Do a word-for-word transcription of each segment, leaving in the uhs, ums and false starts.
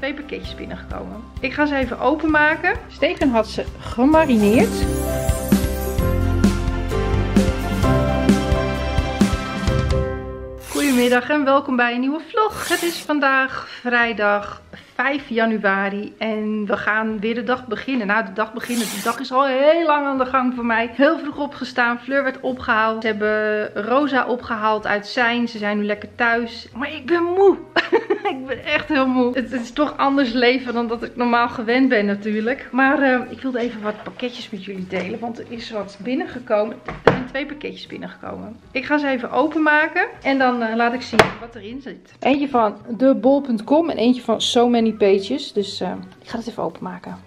twee pakketjes binnengekomen. Ik ga ze even openmaken. Steven had ze gemarineerd. Goedemiddag en welkom bij een nieuwe vlog. Het is vandaag vrijdag vijf januari en we gaan weer de dag beginnen. Nou, de dag beginnen. De dag is al heel lang aan de gang voor mij. Heel vroeg opgestaan. Fleur werd opgehaald. Ze hebben Rosa opgehaald uit Sein. Ze zijn nu lekker thuis. Maar ik ben moe. Ik ben echt heel moe. Het, het is toch anders leven dan dat ik normaal gewend ben natuurlijk. Maar uh, ik wilde even wat pakketjes met jullie delen. Want er is wat binnengekomen. Er zijn twee pakketjes binnengekomen. Ik ga ze even openmaken. En dan uh, laat ik zien wat erin zit. Eentje van de bol punt com en eentje van So Many Pages. Dus uh, ik ga het even openmaken.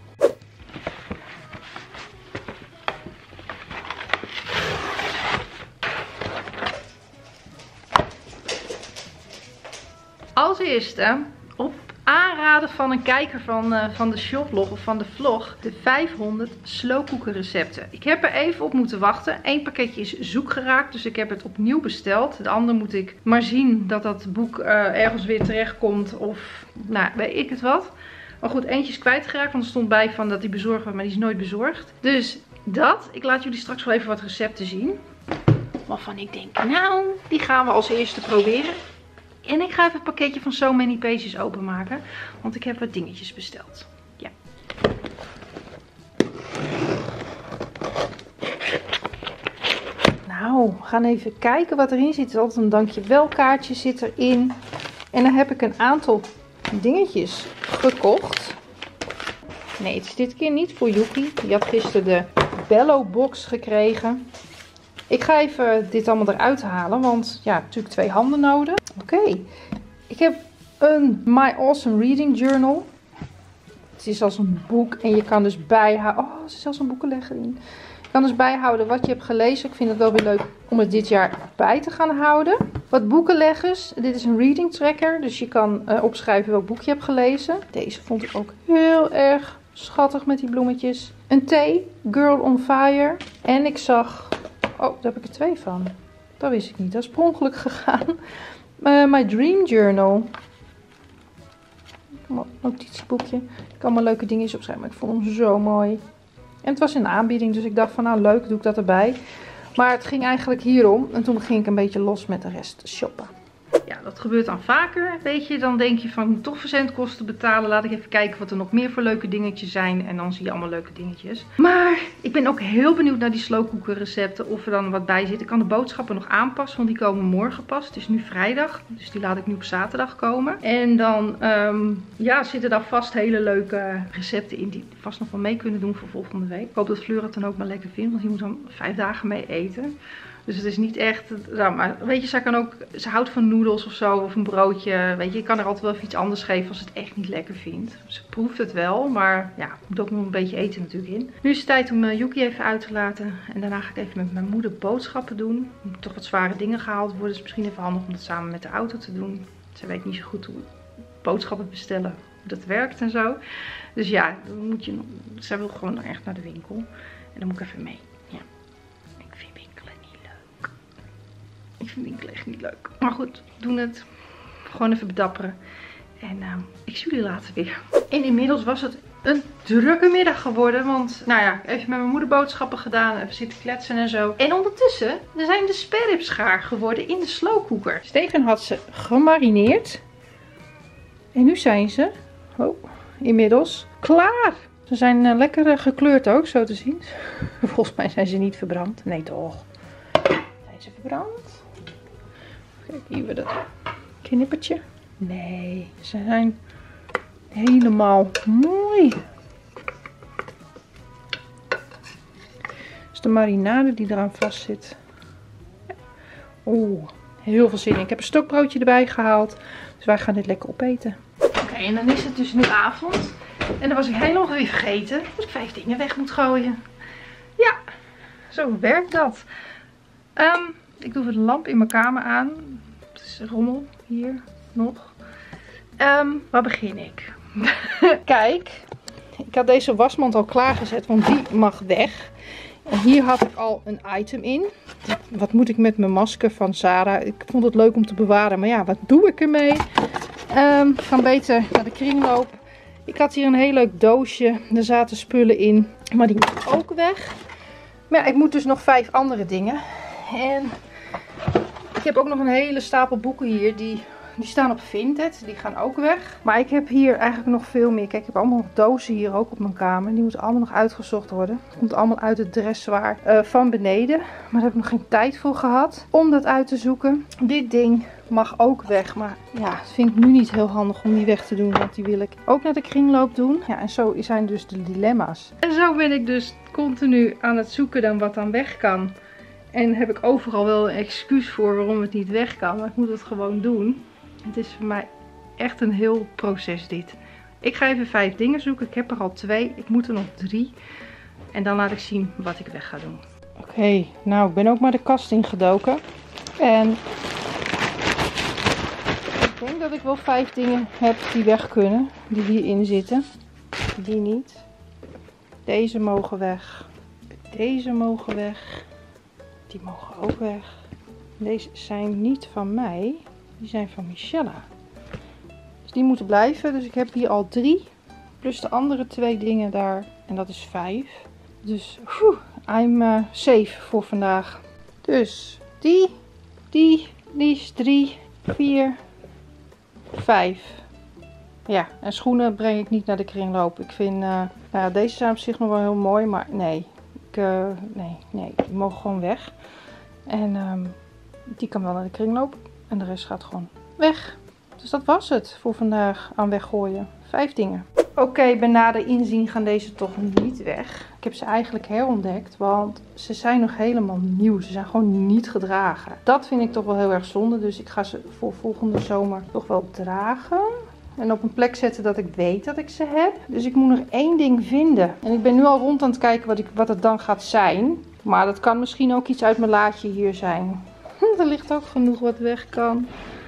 Als eerste, op aanraden van een kijker van, uh, van de shoplog of van de vlog, de vijfhonderd slowcooker recepten. Ik heb er even op moeten wachten. Eén pakketje is zoek geraakt, dus ik heb het opnieuw besteld. De andere moet ik maar zien dat dat boek uh, ergens weer terecht komt of, nou, weet ik het wat. Maar goed, eentje is kwijtgeraakt, want er stond bij van dat die bezorgd was, maar die is nooit bezorgd. Dus dat. Ik laat jullie straks wel even wat recepten zien. Waarvan ik denk, nou, die gaan we als eerste proberen. En ik ga even het pakketje van So Many Pages openmaken. Want ik heb wat dingetjes besteld. Ja. Nou, we gaan even kijken wat erin zit. Er is altijd een dankjewel kaartje zit erin. En dan heb ik een aantal dingetjes gekocht. Nee, het is dit keer niet voor Yuki. Die had gisteren de Bello box gekregen. Ik ga even dit allemaal eruit halen, want ja, natuurlijk twee handen nodig. Oké, okay. Ik heb een My Awesome Reading Journal. Het is als een boek en je kan dus bijhouden. Oh, er is zelfs een boekenlegger in. Je kan dus bijhouden wat je hebt gelezen. Ik vind het wel weer leuk om het dit jaar bij te gaan houden. Wat boekenleggers. Dit is een reading tracker, dus je kan uh, opschrijven welk boek je hebt gelezen. Deze vond ik ook heel erg schattig met die bloemetjes. Een thee, Girl on Fire. En ik zag... Oh, daar heb ik er twee van. Dat wist ik niet. Dat is per ongeluk gegaan. Uh, my Dream Journal. Een notitieboekje. Ik kan allemaal leuke dingetjes opschrijven. Maar ik vond hem zo mooi. En het was in de aanbieding. Dus ik dacht van nou leuk, doe ik dat erbij. Maar het ging eigenlijk hierom. En toen ging ik een beetje los met de rest shoppen. Ja, dat gebeurt dan vaker. Weet je, dan denk je van ik moet toch verzendkosten betalen. Laat ik even kijken wat er nog meer voor leuke dingetjes zijn. En dan zie je allemaal leuke dingetjes. Maar ik ben ook heel benieuwd naar die slowcooker recepten. Of er dan wat bij zit. Ik kan de boodschappen nog aanpassen. Want die komen morgen pas. Het is nu vrijdag. Dus die laat ik nu op zaterdag komen. En dan um, ja, zitten daar vast hele leuke recepten in. Die vast nog wel mee kunnen doen voor volgende week. Ik hoop dat Fleur het dan ook maar lekker vindt. Want die moet dan vijf dagen mee eten. Dus het is niet echt, nou, maar weet je, zij kan ook, ze houdt van noedels of zo, of een broodje. Weet je, ik kan er altijd wel even iets anders geven als ze het echt niet lekker vindt. Ze proeft het wel, maar ja, moet ook nog een beetje eten natuurlijk in. Nu is het tijd om uh, Yuki even uit te laten. En daarna ga ik even met mijn moeder boodschappen doen. Er moeten toch wat zware dingen gehaald worden. Dus misschien even handig om dat samen met de auto te doen. Ze weet niet zo goed hoe boodschappen bestellen, hoe dat werkt en zo. Dus ja, dan moet je, zij wil gewoon echt naar de winkel. En dan moet ik even mee. Ik vind winkelen echt niet leuk. Maar goed, doen het. Gewoon even bedapperen. En uh, ik zie jullie later weer. En inmiddels was het een drukke middag geworden. Want, nou ja, even met mijn moeder boodschappen gedaan. Even zitten kletsen en zo. En ondertussen er zijn de spareribs gaar geworden in de slowcooker. Steven had ze gemarineerd. En nu zijn ze, oh, inmiddels klaar. Ze zijn uh, lekker uh, gekleurd ook, zo te zien. Volgens mij zijn ze niet verbrand. Nee toch. Zijn ze verbrand? Kijk, hier weer dat knippertje. Nee, ze zijn helemaal mooi. Dus de marinade die eraan vast zit. Oeh, heel veel zin in. Ik heb een stokbroodje erbij gehaald. Dus wij gaan dit lekker opeten. Oké, okay, en dan is het dus nu avond. En dan was ik helemaal weer vergeten dat ik vijf dingen weg moet gooien. Ja, zo werkt dat. Um, ik doe even de lamp in mijn kamer aan. Het is rommel hier nog. Um, waar begin ik? Kijk, ik had deze wasmand al klaargezet, want die mag weg. En hier had ik al een item in. Wat moet ik met mijn masker van Sarah? Ik vond het leuk om te bewaren, maar ja, wat doe ik ermee? Um, we gaan beter naar de kringloop. Ik had hier een heel leuk doosje. Er zaten spullen in. Maar die moet ook weg. Maar ja, ik moet dus nog vijf andere dingen. En ik heb ook nog een hele stapel boeken hier. Die, die staan op Vinted. Die gaan ook weg. Maar ik heb hier eigenlijk nog veel meer. Kijk, ik heb allemaal nog dozen hier ook op mijn kamer. Die moeten allemaal nog uitgezocht worden. Het komt allemaal uit het dressoir uh, van beneden. Maar daar heb ik nog geen tijd voor gehad om dat uit te zoeken. Dit ding mag ook weg. Maar ja, dat vind ik nu niet heel handig om die weg te doen. Want die wil ik ook naar de kringloop doen. Ja, en zo zijn dus de dilemma's. En zo ben ik dus continu aan het zoeken dan wat dan weg kan. En heb ik overal wel een excuus voor waarom het niet weg kan. Maar ik moet het gewoon doen. Het is voor mij echt een heel proces dit. Ik ga even vijf dingen zoeken. Ik heb er al twee. Ik moet er nog drie. En dan laat ik zien wat ik weg ga doen. Oké, okay, nou ik ben ook maar de kast ingedoken. En ik denk dat ik wel vijf dingen heb die weg kunnen. Die hierin zitten. Die niet. Deze mogen weg. Deze mogen weg. Die mogen ook weg. Deze zijn niet van mij. Die zijn van Michella. Dus die moeten blijven. Dus ik heb hier al drie. Plus de andere twee dingen daar. En dat is vijf. Dus whew, I'm uh, safe voor vandaag. Dus die, die, die is drie, vier, vijf. Ja, en schoenen breng ik niet naar de kringloop. Ik vind, uh, nou, deze zijn op zich nog wel heel mooi. Maar nee, ik, uh, nee, nee, die mogen gewoon weg. En um, die kan wel naar de kringloop. En de rest gaat gewoon weg. Dus dat was het voor vandaag aan weggooien. Vijf dingen. Oké, okay, bij nader inzien gaan deze toch niet weg. Ik heb ze eigenlijk herontdekt. Want ze zijn nog helemaal nieuw. Ze zijn gewoon niet gedragen. Dat vind ik toch wel heel erg zonde. Dus ik ga ze voor volgende zomer toch wel dragen. En op een plek zetten dat ik weet dat ik ze heb. Dus ik moet nog één ding vinden. En ik ben nu al rond aan het kijken wat, ik, wat het dan gaat zijn. Maar dat kan misschien ook iets uit mijn laadje hier zijn. Er ligt ook genoeg wat weg kan.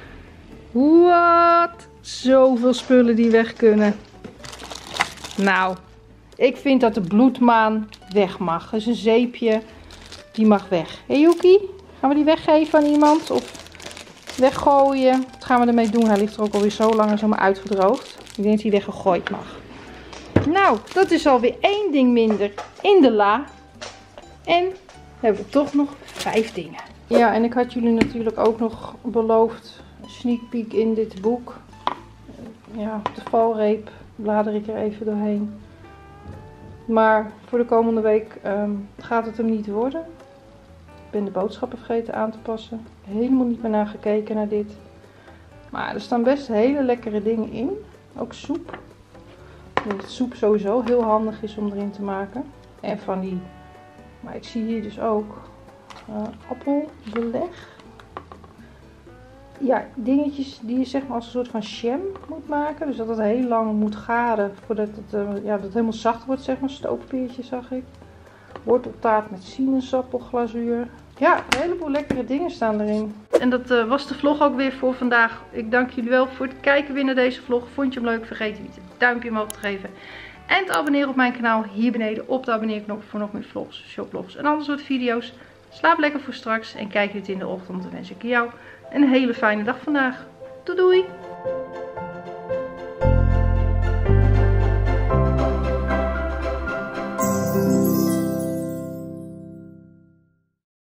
Wat? Zoveel spullen die weg kunnen. Nou, ik vind dat de bloedmaan weg mag. Dus een zeepje, die mag weg. Hé hey, Yuki, gaan we die weggeven aan iemand? Of weggooien? Wat gaan we ermee doen? Hij ligt er ook alweer zo lang en zomaar uitgedroogd. Ik denk dat hij weggegooid mag. Nou, dat is alweer één ding minder in de la. En hebben we toch nog vijf dingen. Ja, en ik had jullie natuurlijk ook nog beloofd een sneak peek in dit boek. Ja, op de valreep blader ik er even doorheen. Maar voor de komende week um, gaat het hem niet worden. Ik ben de boodschappen vergeten aan te passen. Helemaal niet meer naar gekeken naar dit. Maar er staan best hele lekkere dingen in. Ook soep. Ik denk dat soep sowieso heel handig is om erin te maken. En van die, maar ik zie hier dus ook uh, appelbeleg. Ja, dingetjes die je zeg maar als een soort van jam moet maken. Dus dat het heel lang moet garen voordat het, uh, ja, dat het helemaal zacht wordt, zeg maar. Stoofpeertje zag ik. Worteltaart met sinaasappelglazuur. Ja, een heleboel lekkere dingen staan erin. En dat uh, was de vlog ook weer voor vandaag. Ik dank jullie wel voor het kijken weer naar deze vlog. Vond je hem leuk? Vergeet niet een duimpje omhoog te geven. En te abonneren op mijn kanaal hier beneden op de abonneerknop voor nog meer vlogs, shopvlogs en ander soort video's. Slaap lekker voor straks en kijk je het in de ochtend. Dan wens ik jou een hele fijne dag vandaag. Doei doei!